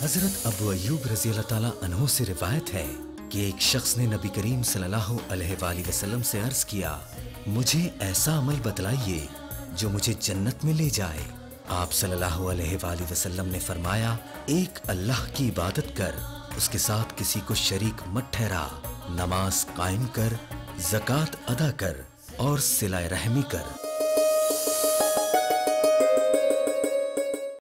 हजरत अबू अय्यूब रज़ी अल्लाह ताला अन्हु से रिवायत है कि एक शख्स ने नबी करीम सल्लल्लाहु अलैहि वसल्लम से अर्ज किया, मुझे ऐसा अमल बतलाइए जो मुझे जन्नत में ले जाए। आप सल्लल्लाहु अलैहि वसल्लम ने फरमाया, एक अल्लाह की इबादत कर, उसके साथ किसी को शरीक मत ठहरा, नमाज कायम कर, ज़कात अदा कर और सिलाए रहमी कर।